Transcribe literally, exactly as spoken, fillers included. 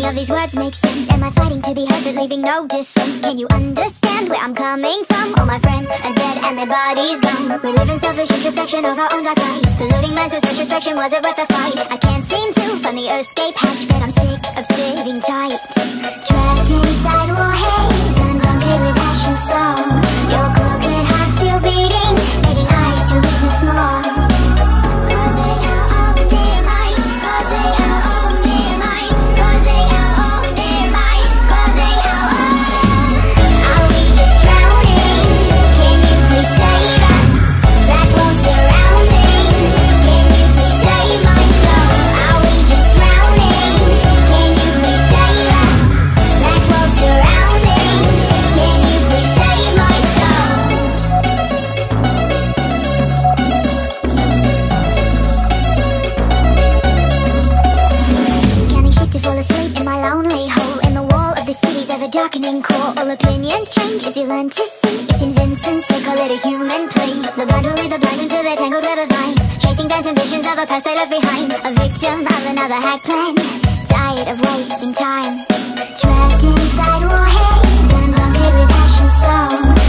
any of these words make sense? Am I fighting to be heard but leaving no defense? Can you understand where I'm coming from? All my friends are dead and their bodies gone. We live in selfish introspection of our own dark night. Polluting minds with retrospection, was it worth the fight? I can't seem to find the escape hatch, but I'm sick of sitting tight. Trapped inside war haze, unbunkered with ash and soul. Your crooked heart still beating, begging eyes to witness more. Causing our own demise, causing our own demise, causing our own demise, causing our own. Are we just drowning? Can you please save us? Black walls surrounding. Can you please save my soul? Are we just drowning? Can you please save us? Black walls surrounding. Can you please save my soul? Counting sheep to fall asleep in my lonely hole in the wall of the city's ever-darkening core. All opinions change as you learn to see. It seems insensate, call it a human play. The blind will lead the blind into their tangled web of vines, chasing phantom visions of a past they left behind. A victim of another hack plan, tired of wasting time. Trapped inside war haze, unbunkered with ash and soul.